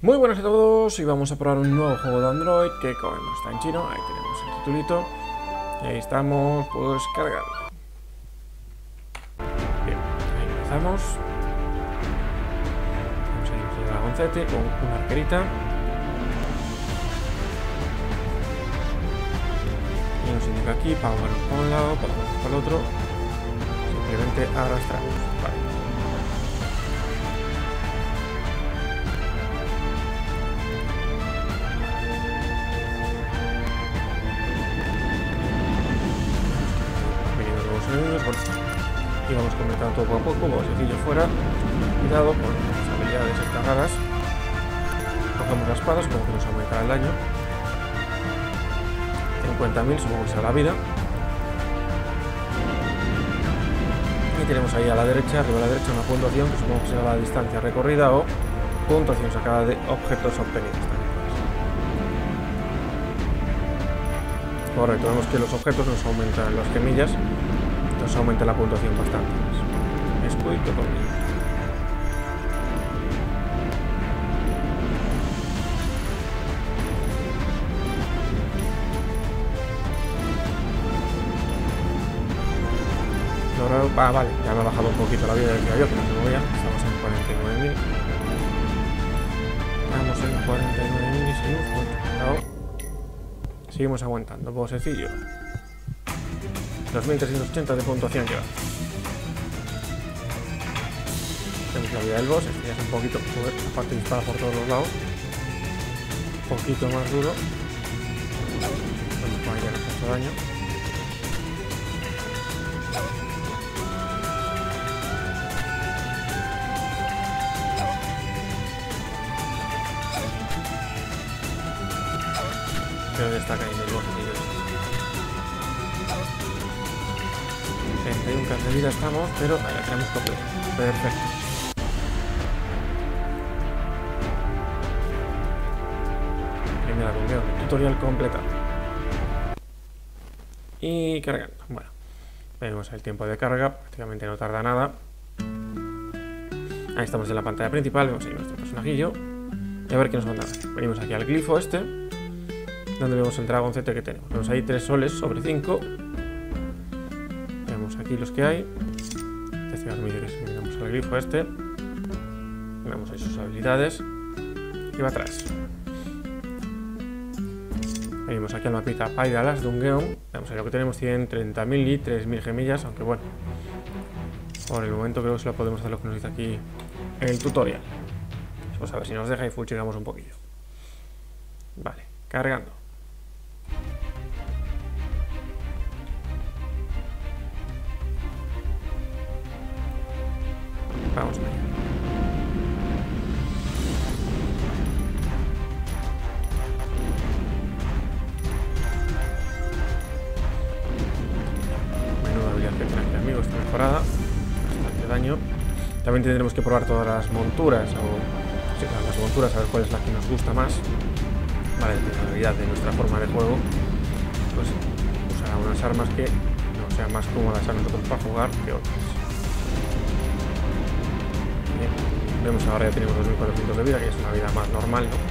Muy buenas a todos y vamos a probar un nuevo juego de Android que como no está en chino, ahí tenemos el titulito y ahí estamos pues cargando. Bien, ahí empezamos. Vamos a ir a Dragoncete con una arquerita y nos indica aquí para movernos para un lado, para movernos para el otro, simplemente arrastramos. Vale. Y vamos completando todo poco a poco, bosecillo fuera, cuidado con las habilidades estas raras. Cogemos las espadas, como que nos aumenta el daño. 50.000, supongo que será la vida. Y tenemos ahí a la derecha, arriba a la derecha, una puntuación que supongo que será la distancia recorrida o puntuación sacada de objetos obtenidos. Correcto, vemos que los objetos nos aumentan las gemillas. Nos aumenta la puntuación bastante más. Escudito conmigo. Dorado. Ah, vale, ya me ha bajado un poquito la vida, decía yo que no se movía. Estamos en 49.000. Estamos en 49.000 y seguimos aguantando. Seguimos aguantando. Bosecillo. 2.380 de puntuación lleva. Tenemos la vida del boss, este ya es un poquito, aparte dispara por todos los lados. Un poquito más duro. Vamos con ella, nos ha hecho daño. Creo que está cayendo el boss. 31 de vida estamos, pero ahí la tenemos completa. Perfecto. Primera reunión, tutorial completado. Y cargando. Bueno, vemos el tiempo de carga, prácticamente no tarda nada. Ahí estamos en la pantalla principal, vemos ahí nuestro personajillo. Y a ver qué nos van a hacer. Venimos aquí al glifo este, donde vemos el Dragoncete que tenemos. Vemos ahí 3 soles sobre 5. Aquí los que hay. Este nos mide que miramos al grifo este. Vemos ahí sus habilidades. Y va atrás. Venimos aquí al mapita Paidalas de Dungeon. Vemos ahí lo que tenemos: 130.000 y 3.000 gemillas. Aunque bueno, por el momento creo que solo podemos hacer lo que nos dice aquí en el tutorial. Pues a ver si nos deja y fuchigamos un poquillo. Vale, cargando. Vamos allá. Menuda habilidad que tiene aquí, amigo, está mejorada. Bastante daño. También tendremos que probar todas las monturas o sí, las monturas, a ver cuál es la que nos gusta más. Vale, de la habilidad de nuestra forma de juego. Pues usará unas armas que no sean más cómodas a nosotros para jugar que otras. Vemos ahora ya tenemos 2.400 de vida, que es una vida más normal, ¿no?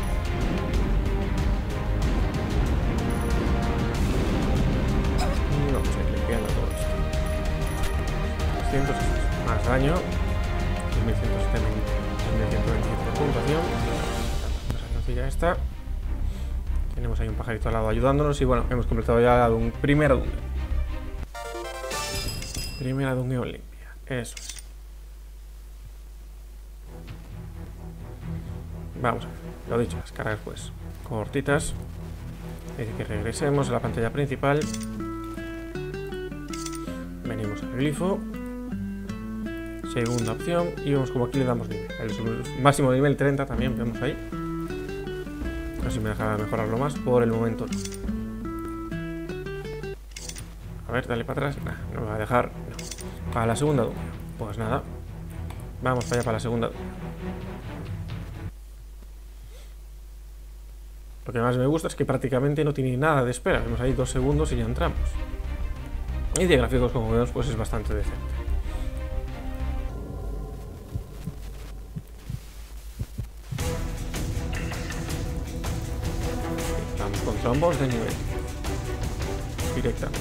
Y vamos a ir limpiando todo esto. 200, más daño. 2.127 de puntuación. La sencilla esta. Tenemos ahí un pajarito al lado ayudándonos y bueno, hemos completado ya un primera dungeon. Primera dungeon limpia. Eso es. Vamos a ver, lo dicho, las cargas pues cortitas. Dice que regresemos a la pantalla principal. Venimos al glifo. Segunda opción. Y vemos como aquí le damos nivel. El máximo nivel 30 también vemos ahí. A ver si me deja mejorarlo más. Por el momento no. A ver, dale para atrás. Nah, no me va a dejar. No. Para la segunda dungeon. Pues nada. Vamos para allá para la segunda dungeon. Lo que más me gusta es que prácticamente no tiene nada de espera. Vemos ahí 2 segundos y ya entramos. Y de gráficos, como vemos, pues es bastante decente. un boss de nivel. Directamente.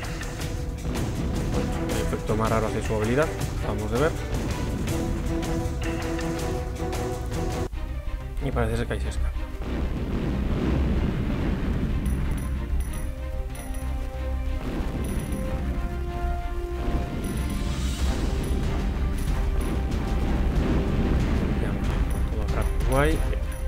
Bueno, el efecto más raro hace su habilidad. Acabamos de ver. Y parece ser que ahí se escapa. Todo rápido, guay.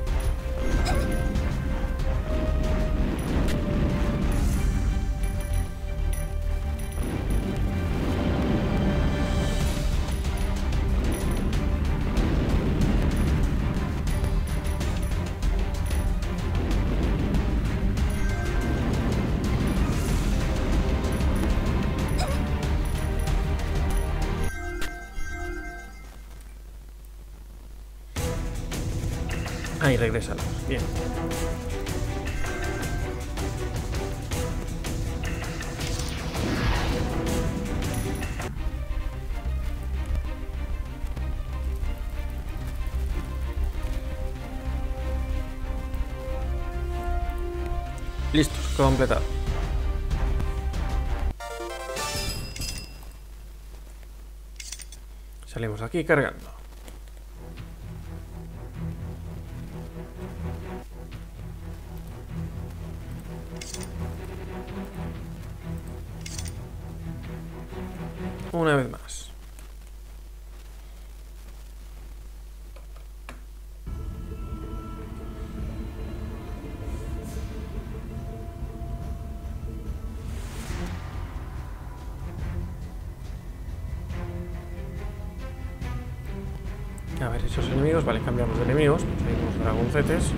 Ahí regresa. Bien. Listos, completado. Salimos aquí cargando. Una vez más. A ver, esos enemigos, vale, cambiamos de enemigos, conseguimos dragoncetes.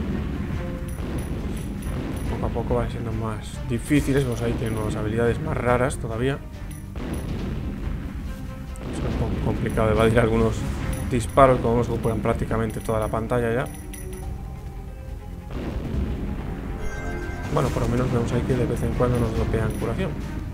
Poco a poco van siendo más difíciles, vemos ahí que tienen nuevas habilidades más raras todavía. Es un poco complicado de evadir algunos disparos, como vemos que ocupan prácticamente toda la pantalla ya. Bueno, por lo menos vemos ahí que de vez en cuando nos dropean curación.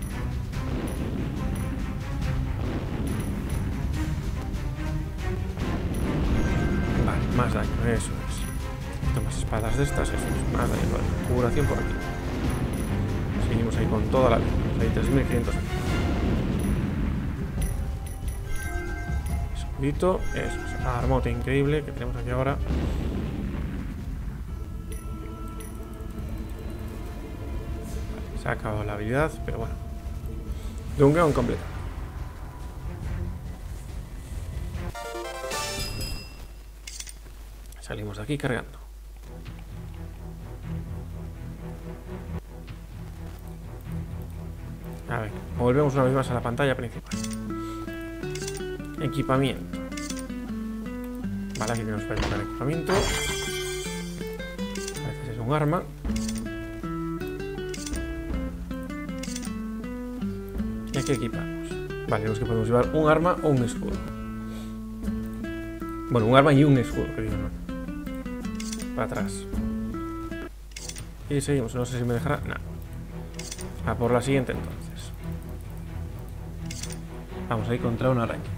Más daño, eso es. Tomas espadas de estas, eso es. Más daño, vale. Curación por aquí. Seguimos ahí con toda la vida. Ahí 3500. Escudito, eso es. Armote increíble que tenemos aquí ahora. Vale, se ha acabado la habilidad, pero bueno. Dungeon completo. Salimos de aquí cargando. A ver, volvemos una vez más a la pantalla principal. Equipamiento. Vale, aquí tenemos para equipar equipamiento. Parece que es un arma. Y aquí equipamos. Vale, vemos que podemos llevar un arma o un escudo. Bueno, un arma y un escudo, que digo, no. Para atrás. Y seguimos, no sé si me dejará. No. A por la siguiente entonces. Vamos a ir contra una araña.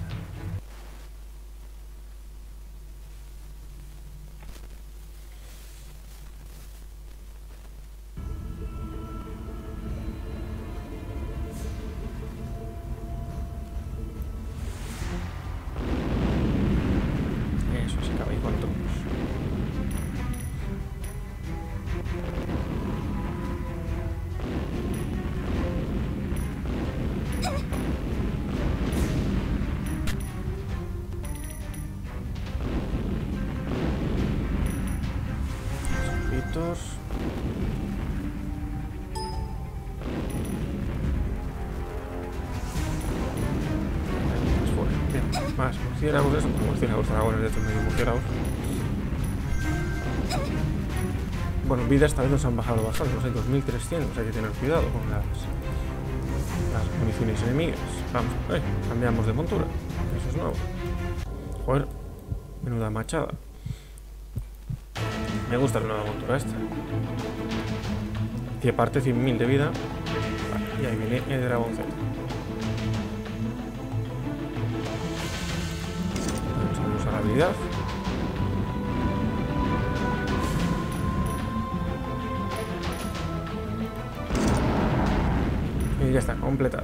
Eso se acaba ahí con todos. Más murciélagos, eso, murciélagos, dragones de estos medio murciélagos. Bueno, vida esta vez nos han bajado bastante, no sé, 2300, hay que tener cuidado con las municiones enemigas. Vamos, cambiamos de montura, eso es nuevo. Joder, menuda machada. Me gusta la nueva montura esta. Y aparte 100.000 de vida. Vale, y ahí viene el dragoncete. Vamos a usar la habilidad. Y ya está, completado.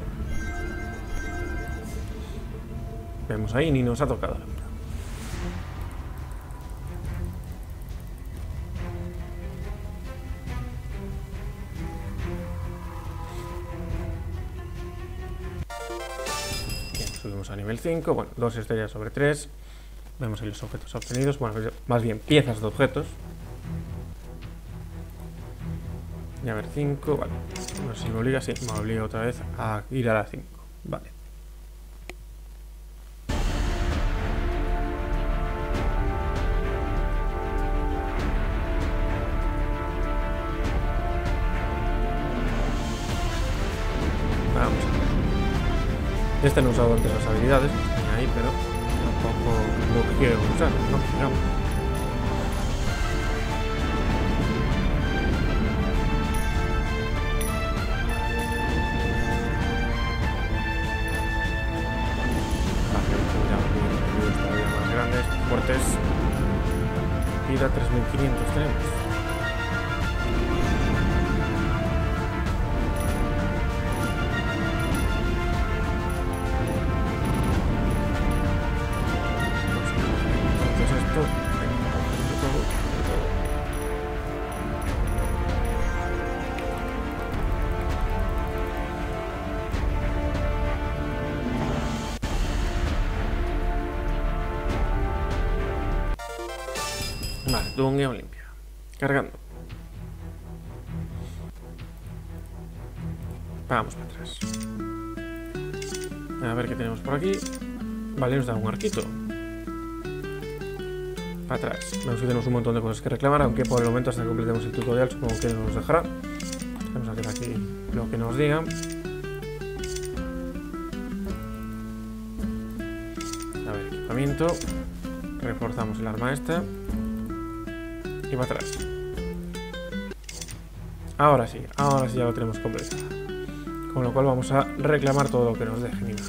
Vemos ahí, ni nos ha tocado la verdad. Bien, subimos a nivel 5. Bueno, 2 estrellas sobre 3. Vemos ahí los objetos obtenidos. Bueno, más bien piezas de objetos. Y a ver, 5. Vale. No sé si me obliga. Sí, me obliga otra vez a ir a la 5. Vale. Vamos a ver. Este no he usado antes las habilidades, están ahí, pero tampoco lo quiero usar, ¿no? Digamos. Vale, todavía más grandes, fuertes. Vida 3500 tenemos. Vale, Dungeon limpia. Cargando. Vamos para atrás. A ver qué tenemos por aquí. Vale, nos da un arquito. Para atrás. Vemos que tenemos un montón de cosas que reclamar, aunque por el momento hasta que completemos el tutorial supongo que nos dejará. Vamos a hacer aquí lo que nos digan. A ver, equipamiento. Reforzamos el arma esta. Y para atrás. Ahora sí ya lo tenemos completado. Con lo cual vamos a reclamar todo lo que nos dejen y más.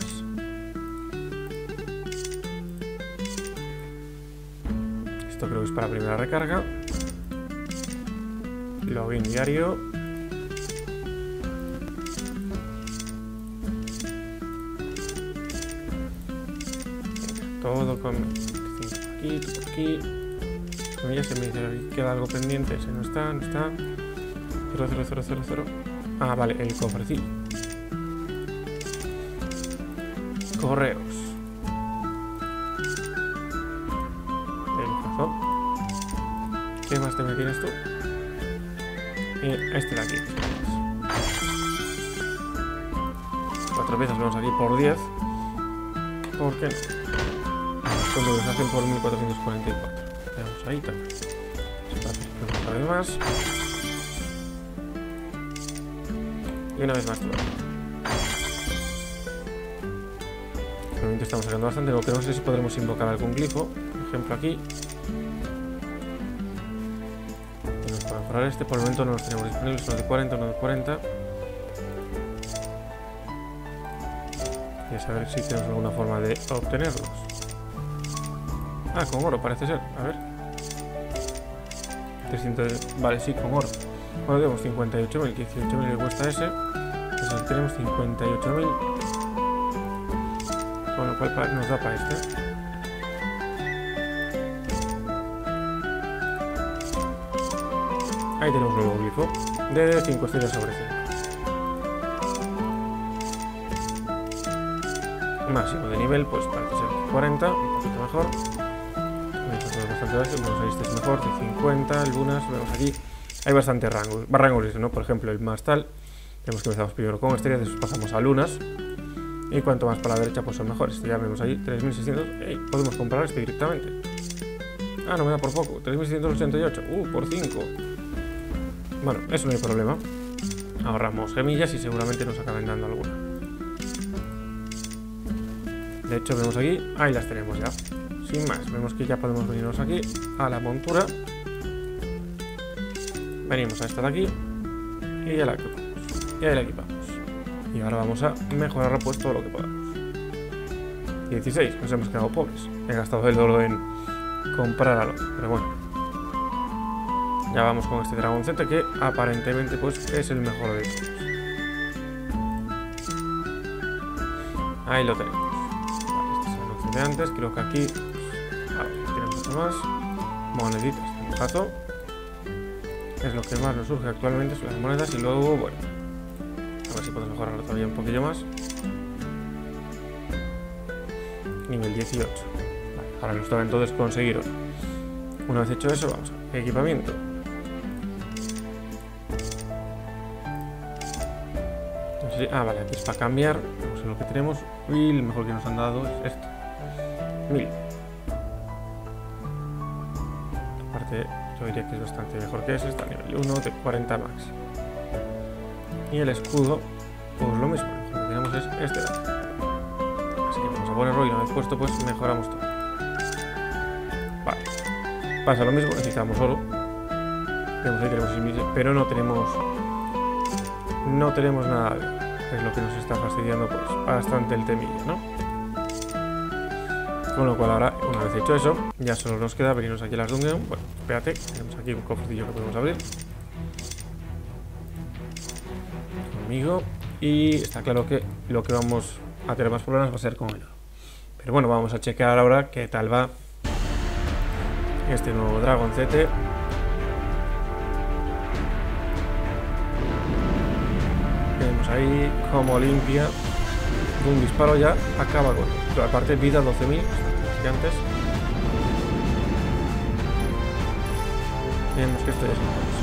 Esto creo que es para primera recarga. Login diario. Todo con 25 aquí, todo aquí. Ya se me dice que queda algo pendiente. Ese no está, no está. 00000. Ah, vale, el cofrecillo. Correos. ¿Qué más te me tienes tú? Este de aquí. 4 piezas vamos aquí por 10. ¿Por qué no? Cuando los hacen por 1444. Veamos ahí también. Una vez más. Y una vez más todo. De momento estamos sacando bastante. Lo que no sé si podremos invocar algún glifo. Por ejemplo aquí. Tenemos para mejorar este. Por el momento no los tenemos disponibles. Uno de 40, uno de 40. Y a saber si tenemos alguna forma de obtenerlos. Ah, con oro parece ser. A ver. 300. Vale, sí, con oro. Bueno, tenemos 58.000, 18.000 que cuesta ese. Entonces tenemos 58.000. Con lo cual nos da para este. Ahí tenemos un nuevo glifo. De 5 estrellas sobre 5. Máximo de nivel, pues parece ser 40, un poquito mejor. Bastante básico, vemos ahí este es mejor, de 50, algunas, vemos aquí. Hay bastante rangos, ¿no? Por ejemplo, el más tal. Tenemos que empezamos primero con estrellas, después pasamos a lunas. Y cuanto más para la derecha, pues son mejores. Ya vemos ahí 3600. ¡Ey! Podemos comprar este directamente. Ah, no me da por poco. 3688. Por 5. Bueno, eso no hay problema. Ahorramos gemillas y seguramente nos acaben dando alguna. De hecho, vemos aquí. Ahí las tenemos ya. Sin más, vemos que ya podemos venirnos aquí a la montura. Venimos a esta de aquí y ya la equipamos. Y ahí la equipamos. Y ahora vamos a mejorar pues todo lo que podamos. 16, nos hemos quedado pobres. He gastado el oro en comprar al otro, pero bueno. Ya vamos con este dragoncete que aparentemente pues es el mejor de todos. Ahí lo tenemos. Vale, este es el anuncio de antes. Creo que aquí tenemos otro más. Moneditas de gato. Es lo que más nos surge actualmente, son las monedas. Y luego, bueno, a ver si podemos mejorarlo todavía un poquillo más. Nivel 18. Vale, ahora nos toca entonces conseguir oro. Una vez hecho eso, vamos a equipamiento. Entonces, vale, aquí es para cambiar. Vamos a ver lo que tenemos. Y el mejor que nos han dado es este. 1000. Aparte, yo diría que es bastante mejor que ese. Está a nivel 1 de 40 max. Y el escudo, pues lo mismo. Lo que tenemos es este de aquí. Así que vamos a ponerlo y una vez puesto, pues mejoramos todo. Vale. Pasa lo mismo, necesitamos oro. Tenemos 6000, pero no tenemos nada de oro. Es lo que nos está fastidiando pues bastante el temillo, ¿no? Con lo cual ahora, una vez hecho eso, ya solo nos queda venirnos aquí a las dungeons. Bueno, espérate, tenemos aquí un cofrecillo que podemos abrir. Conmigo. Y está claro que lo que vamos a tener más problemas va a ser con el oro. Pero bueno, vamos a chequear ahora qué tal va este nuevo Dragoncete. Vemos ahí como limpia de un disparo ya acaba con todo. Aparte vida 12.000 que antes. Vemos que esto ya es un poco.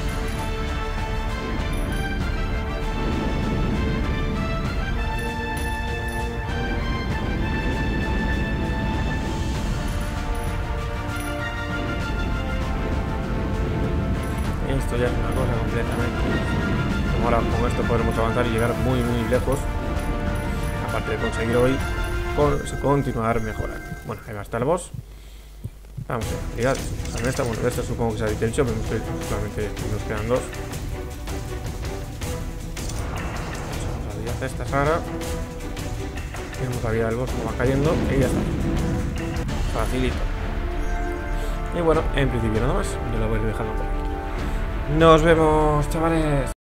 Esto ya es una cosa completamente. Como ahora con esto podremos avanzar y llegar muy lejos. Aparte de conseguir hoy continuar mejorando. Bueno, ahí va hasta el boss. Vamos a ver habilidades. Pues esta, bueno, esta supongo que es Detention, vemos que solamente nos quedan dos. Vamos a la habilidad esta Sara. Vemos la vida del boss como va cayendo y ya está. Facilito. Y bueno, en principio nada más. Yo lo voy a ir dejando por aquí. Nos vemos, chavales.